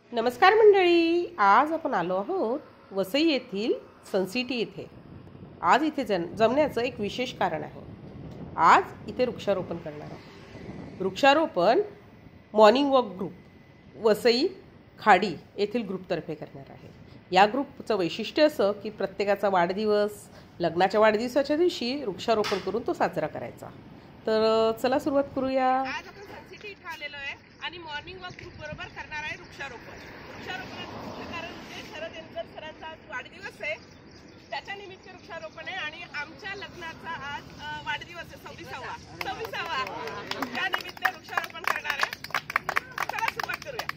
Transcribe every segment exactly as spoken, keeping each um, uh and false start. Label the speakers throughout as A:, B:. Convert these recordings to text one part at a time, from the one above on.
A: नमस्कार मंडळी, आज आपण आलो आहोत वसई येथील सनसिटी येथे। आज इथे जन जमण्याचं एक विशेष कारण आहे। आज इथे वृक्षारोपण करणार आहोत। वृक्षारोपण मॉर्निंग वॉक ग्रुप वसई खाडी येथील ग्रुपतर्फे करणार आहे। या ग्रुपचं वैशिष्ट्य असं की प्रत्येकाचा वाढदिवस, लग्नाच्या वाढदिवसाच्या दिवशी वृक्षारोपण करून तो साजरा करायचा। तर चला सुरुवात करूया। आज आपण सनसिटी इथे आलेलो आहे आणि मॉर्निंग वॉक ग्रुप बरोबर करणार आहे वृक्षारोपण। वृक्षारोपणाचं कारण म्हणजे शरद यांचं सरांचा आज वाढदिवस आहे, त्याच्या निमित्त वृक्षारोपण आहे आणि आमच्या लग्नाचा आज वाढदिवस आहे सव्वीसावा सव्वीसावा त्या निमित्त वृक्षारोपण करणार आहे। चला सुरुवात करूया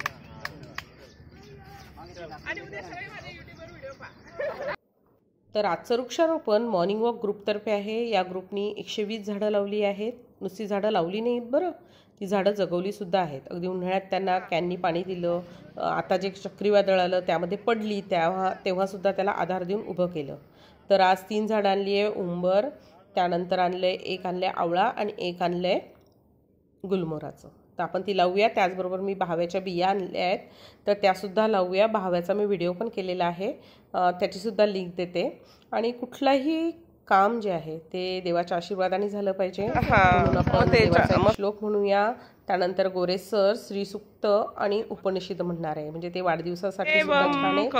A: आणि उद्या सगळे माझ्या युट्यूबवर व्हिडिओ पहा। तर आजचं वृक्षारोपण मॉर्निंग वॉक ग्रुपतर्फे आहे। या ग्रुपनी एकशे वीस झाडं लावली आहेत। नुसती झाडं लावली नाहीत बरं, ती झाडं जगवली सुद्धा आहेत। अगदी उन्हाळ्यात त्यांना कॅननी पाणी दिलं, आता जे चक्रीवादळ आलं त्यामध्ये पडली तेव्हा तेव्हासुद्धा त्याला आधार देऊन उभं केलं। तर आज तीन झाडं आणली आहे, उंबर, त्यानंतर आणलं आहे एक आणलं आहे आवळा आणि एक आणलं आहे गुलमोहराचं। तर आपण ती लावूया। त्याचबरोबर मी बहाव्याच्या बिया आणल्या आहेत, तर त्यासुद्धा लावूया। बहाव्याचा मी व्हिडिओ पण केलेला आहे, त्याचीसुद्धा लिंक देते। आणि कुठलाही काम जे आहे ते देवाच्या आशीर्वादाने झालं पाहिजे म्हणून आपण देवाचा श्लोक म्हणूया। त्यानंतर गोरे सर श्रीसूक्त आणि उपनिषद म्हणणार आहे, म्हणजे ते वाढदिवसासाठी सुद्धा छान आहे।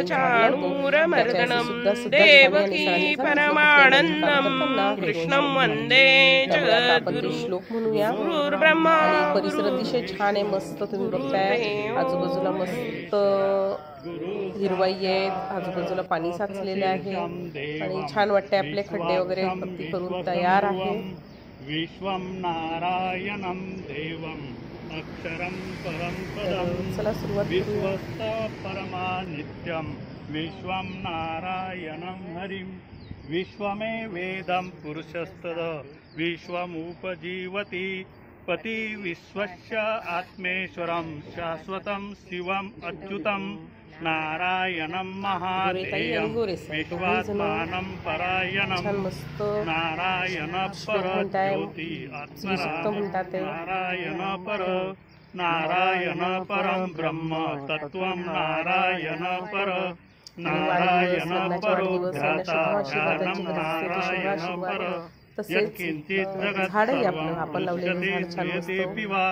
A: श्लोक म्हणूया आणि परिसर अतिशय छान आहे, मस्त तुम्ही बघताय। आजूबाजूला मस्त हिरवाई आहे, आजूबाजूला पाणी साचलेले आहे आणि छान वाटते। आपले खड्डे वगैरे भक्ती करून तयार आहे।
B: विश्वं नारायणं देवं अक्षरं परं पदं विश्वस्त परमानित्यं विश्वं नारायणं हरिं विश्वमेवेदं पुरुषस्तद विश्वमुपजीवति पति विश्वस्य आत्मेश्वरं शाश्वतं शिवम् अच्युतं नारायणं महादेवं विश्वात्मानं परायणं नारायण पर ज्योति आत्मा नारायण पर नारायण परं ब्रह्म तत्त्वं नारायण पर नारायण परो ध्याता ज्ञानं नारायण पर यत्किंचित् जगत् सर्वं दृश्यते पिवा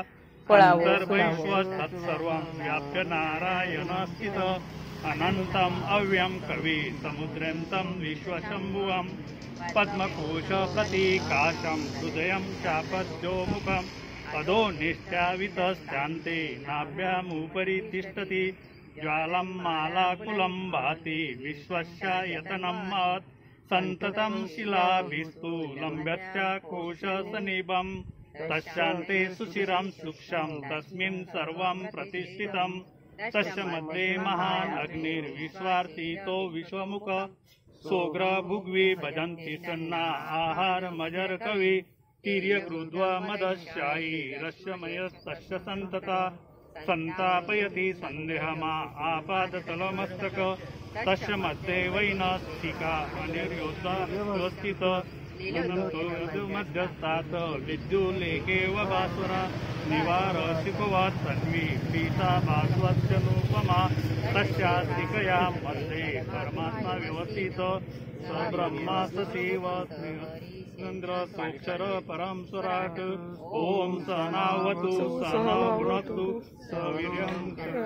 B: सर्वं व्याप्य नारायण स्थित अनंतम् अव्यं कवि समुद्रन्तं विश्वशम्भुवं पद्मकोशप्रतीकाशं हृदयं चापद्योमुखं पदो निश्चावितश्चान्ते नाभ्यामुपरि तिष्ठति ज्वालं मालाकुलं भाति विश्वस्य यतनं महत् सन्ततं शिलाभिस्तु लम्ब्यस्य कोशसनिभं तस्यान्ते सुशिरं सूक्ष्मं तस्मिन् सर्वं प्रतिष्ठितं तस्य मध्ये महान् अग्निर्विश्वार्थितो विश्वमुख सोग्र भुग्वी भजन्ति सन्ना आहार मजर कवि तिर्यकृद्व मदशायी रस्यमयस्तस्य सन्तता संतापयति सन्देहमा आपादतलमस्तक तस्य मध्ये वैनास्तिका अनिर्योद्धा व्यवस्थित मध्यस्थात विद्युल्लेखेव भास्वरा निवार शिखवात् तन्वी पीता भास्वत्यनुपमा तस्यास्तिकया मध्ये परमात्मा व्यवस्थित स ब्रह्मा सशिव चंद्र सोक्षर परम स्वराट ओम सहनावतु सहनौ सवीर्यं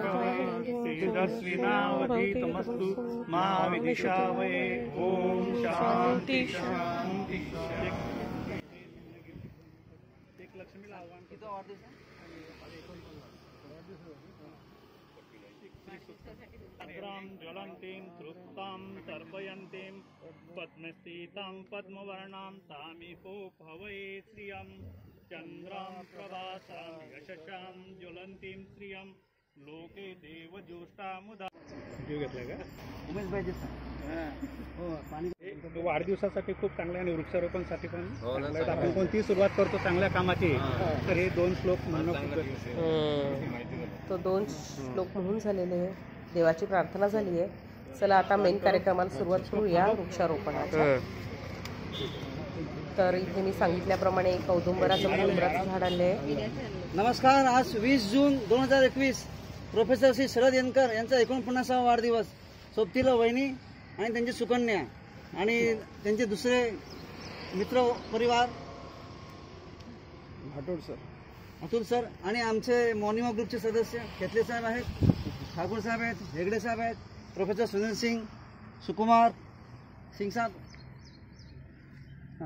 B: तेजस्विनावधीतमस्तु मा विद्विषावहे। ओम शांति शांति। एक लक्ष्मीला आव्हान अग्रां ज्वलन्तीं तृप्तां तर्पयन्तीं पद्मस्थितां पद्मवर्णां तामिहो भवये श्रियं चन्द्रां प्रभासां यशसां ज्वलन्तीं श्रियं लोके देवज्योष्टामुदा। वाढदिवसासाठी खूप चांगले आणि वृक्षारोपणसाठी पण आपण कोणती सुरुवात करतो चांगल्या कामाची, तर हे दोन श्लोक म्हणणं
A: तो दोन श्लोक म्हणून झालेले आहे। देवाची प्रार्थना झाली आहे। चला आता मेन कार्यक्रमाला सुरुवात करूया वृक्षारोपणाच्या। तर इथे मी सांगितल्याप्रमाणे औदुंबराचं गुलमोहराचं झाड आणले।
C: नमस्कार, आज वीस जून दोन हजार एकवीस प्रोफेसर श्री शरद येनकर यांचा एकोणपन्नासावा वाढदिवस. सोबतीला वहिनी आणि त्यांची सुकन्या आणि त्यांचे दुसरे मित्र परिवार
B: भाटोड सर,
C: अतुल सर आणि आमचे मॉर्निंग वॉक ग्रुपचे सदस्य केतले साहेब आहेत, ठाकूर साहेब आहेत, हेगडे साहेब आहेत, प्रोफेसर सुनील सिंग, सुकुमार सिंग साहब. हाँ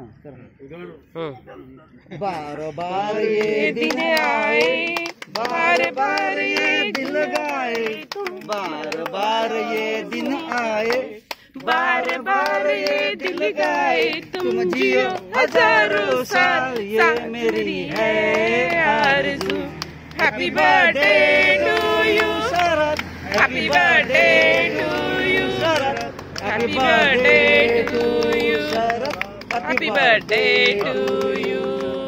C: बार बार ये दिन आए, बार बार ये दिल गाए, बार बार ये दिन आए, बार बार ये दिल गाए, तुम जियो हजारों साल, ये मेरी है आरज़ू. Happy birthday to you Sharad, happy birthday to you Sharad, happy birthday to you Sharad, happy birthday to you.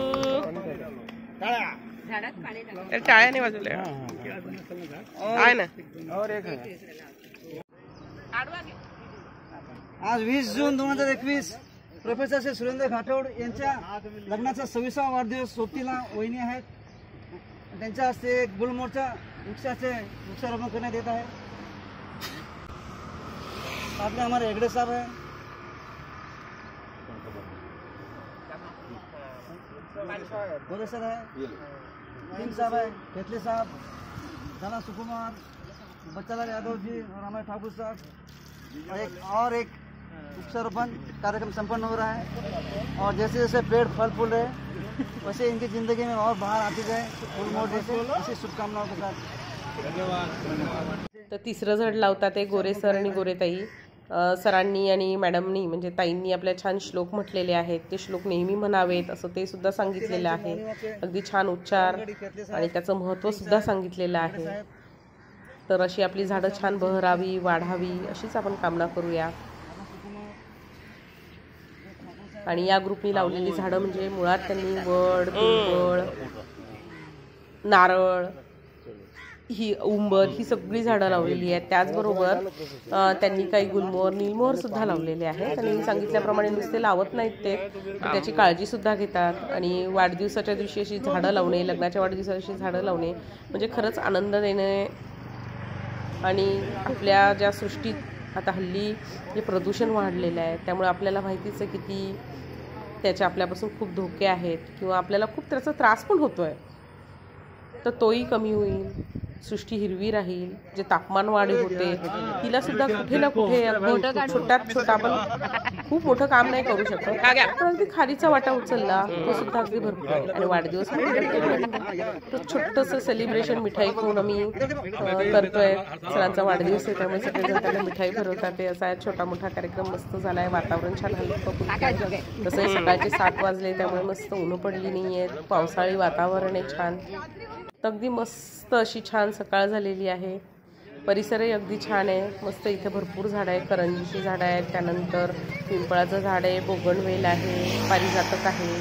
A: टाळ्या नाही वाजवल्या आहे ना.
C: और एक आज वीस जून दोन हजार एकवीस प्रोफेसर श्री सुरेंद्र घाटोड यांच्या लग्नाचा सव्वीसावा वाढदिवस. सोबतीला वहिनी आहेत. त्यांच्या हस्ते गुलमोर्चा वृक्षाचे वृक्षारोपण करण्यात येत आहे. आपले हमारे हेगड़े साहब है, बोले सर है, सिंह साहब है, केतले साहब, दाना सुकुमार, बच्चालाल यादव जी और हमारे ठाकुर साहब. और एक और एक वृक्षारोपण कार्यक्रम संपन्न हो रहा है. और जैसे जैसे पेड़ फल फूल रहे वैसे इनकी ज़िंदगी में और बाहर आती जाए फूल मोड़ जैसे. इसी शुभकामनाओं के साथ धन्यवाद.
A: तर तिसरं झाड लावतात ते गोरे सर आणि गोरेताई. सरांनी आणि मॅडमनी म्हणजे ताईंनी आपल्या छान श्लोक म्हटलेले आहेत. ते श्लोक नेहमी म्हणावेत असं ते सुद्धा सांगितलेलं आहे. अगदी छान उच्चार आणि त्याचं महत्त्व सुद्धा सांगितलेलं आहे. तर अशी आपली झाडं छान बहरावी, वाढावी अशीच आपण कामना करूया. आणि या ग्रुपनी लावलेली झाडं म्हणजे मुळात त्यांनी वड, पिंपळ, नारळ, ही उंबर ही सगळी झाडं लावलेली आहेत. त्याचबरोबर त्यांनी काही गुलमोहर, निलमोहर सुद्धा लावलेले आहेत. त्यांनी सांगितल्याप्रमाणे नुसते लावत नाहीत ते, त्याची काळजी सुद्धा घेतात. आणि वाढदिवसाच्या दिवशी अशी झाडं लावणे, लग्नाच्या वाढदिवसाची झाडं लावणे म्हणजे खरंच आनंद देणे. आणि आपल्या ज्या सृष्टीत आता हल्ली जे प्रदूषण वाढलेलं आहे त्यामुळे आपल्याला माहितीच आहे किती त्याचे आपल्यापासून खूप धोके आहेत किंवा आपल्याला खूप त्याचा त्रास पण होतो आहे. तर तोही कमी होईल, सृष्टी हिरवी राहील. जे तापमान वाढ होते तिला सुद्धा कुठे ना कुठे छोट्यात छोटा आपण खूप मोठं काम नाही करू शकत, पण अगदी खालीचा वाटा उचलला तो सुद्धा अगदी भरपूर आहे. आणि वाढदिवस तर छोटंसं सेलिब्रेशन मिठाई खाऊन आम्ही करतोय. सरांचा वाढदिवस आहे त्यामुळे सगळेजण त्यांना मिठाई भरवतात. ते असा छोटा मोठा कार्यक्रम मस्त झाला आहे. वातावरण छान हलकं. तसंही सकाळचे सात वाजले त्यामुळे मस्त ऊन पडली नाही आहे. पावसाळी वातावरण आहे छान. अगदी मस्त अशी छान सकाळ झालेली आहे. परिसरही अगदी छान आहे. मस्त इथे भरपूर झाडं आहे. करंजीची झाडं आहेत, त्यानंतर पिंपळाचं झाड आहे, बोगनवेल आहे, पारिजातक आहे,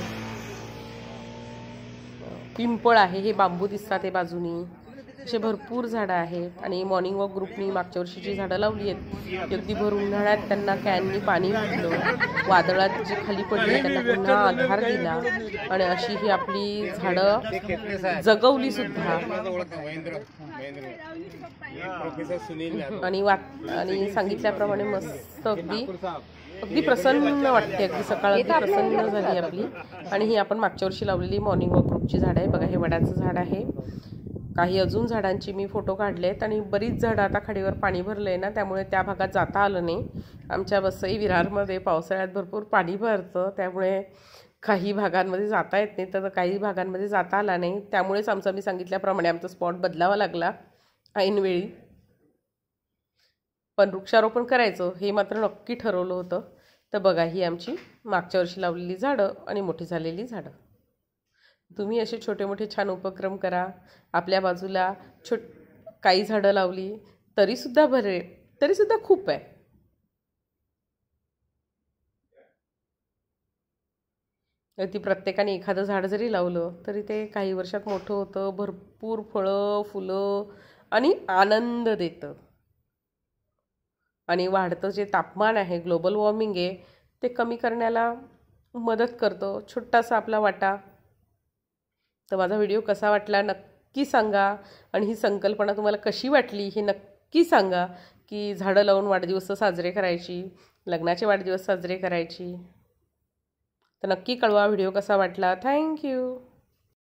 A: पिंपळ आहे, हे बांबू दिसतात ते बाजूनी. असे भरपूर झाडं आहेत. आणि मॉर्निंग वॉक ग्रुपनी मागच्या वर्षीची झाडं लावली आहेत. अगदी भर उन्हाळ्यात त्यांना कॅननी पाणी घातलं, वादळात जी खाली पडली त्यांना पुन्हा आधार दिला आणि अशी ही आपली झाडं जगवली सुद्धा. आणि वाट आणि सांगितल्याप्रमाणे मस्त अगदी अगदी प्रसन्न वाटते. अगदी सकाळ अगदी प्रसन्न झाली आपली. आणि ही आपण मागच्या वर्षी लावलेली मॉर्निंग वॉक ग्रुपची झाडं आहे. बघा हे वडाचं झाड आहे. काही अजून झाडांची मी फोटो काढलेत. आणि बरीच झाडं आता खाडीवर पाणी भरलं आहे ना त्यामुळे त्या भागात जाता आलं नाही. आमच्या वसई विरारमध्ये पावसाळ्यात भरपूर पाणी भरतं त्यामुळे काही भागांमध्ये जाता येत नाही, तर काही भागांमध्ये जाता आला नाही. त्यामुळेच आमचं मी सांगितल्याप्रमाणे आमचा स्पॉट बदलावा लागला ऐनवेळी. पण वृक्षारोपण करायचं हे मात्र नक्की ठरवलं होतं. तर बघा ही आमची मागच्या वर्षी लावलेली झाडं आणि मोठी झालेली झाडं. तुम्ही असे छोटे मोठे छान उपक्रम करा. आपल्या बाजूला छोट काही झाडं लावली तरीसुद्धा बरे तरीसुद्धा खूप आहे. ती प्रत्येकाने एखादं झाड जरी लावलं तरी ते काही वर्षात मोठं होतं, भरपूर फळं फुलं आणि आनंद देतं. आणि वाढतं जे तापमान आहे, ग्लोबल वॉर्मिंग आहे, ते कमी करण्याला मदत करतं छोटासा आपला वाटा. तर माझा व्हिडिओ कसा वाटला नक्की नक्की सांगा आणि ही संकल्पना तुम्हाला कशी वाटली हे नक्की सांगा की झाडं लावून वाढदिवस साजरे करायची, लग्नाचे वाढदिवस साजरे करायची. तर नक्की कळवा व्हिडिओ कसा वाटला. थँक्यू.